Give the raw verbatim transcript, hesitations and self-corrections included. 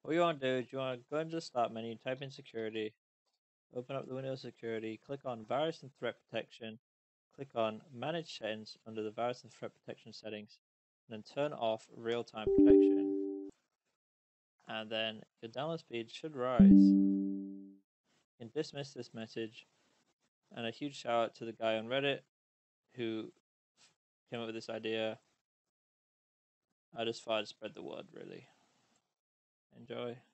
What you want to do is you want to go into the start menu, type in security, open up the Windows security, click on virus and threat protection, click on manage settings under the virus and threat protection settings, and then turn off real-time protection. And then your download speed should rise. You can dismiss this message, and a huge shout out to the guy on Reddit who came up with this idea. I just thought I'd spread the word, really. Enjoy.